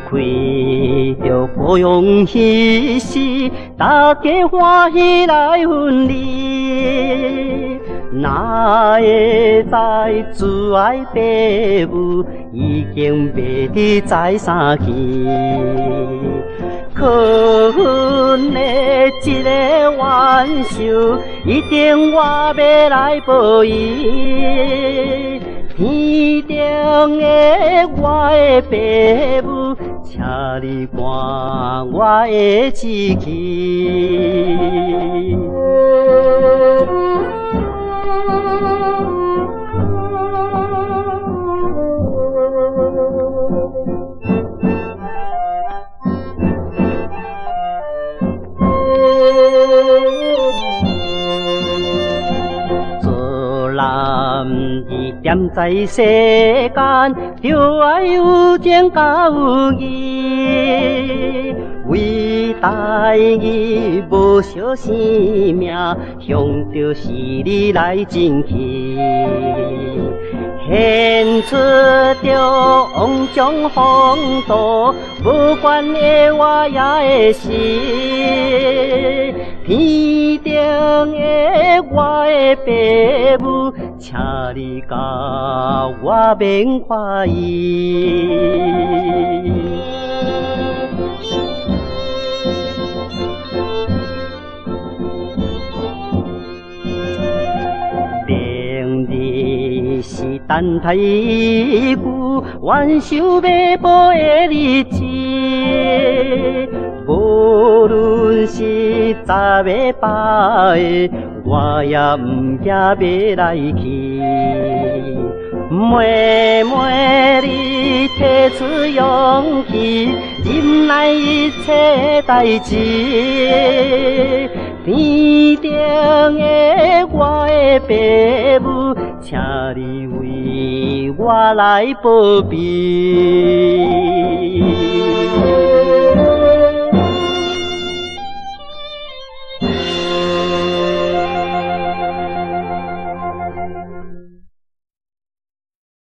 开着芙蓉喜事，大家欢喜来分离。哪会知慈爱爸母已经袂伫在三去？可恨的一个冤仇，一定我要来报伊。天中的我的爸母，请你看我的志气。做人一点在世间，就要有情甲有义。为大义无惜生命，向着是你来争气。献出着王将风度，无管的我也会死。天中的我的爸母，请你教我免怀疑。是等待久，冤仇要报的日子。无论是早的白的，我也唔惊要来去。妹妹你提出勇气，忍耐一切代志。天中的我的爸母，请你为我来保庇。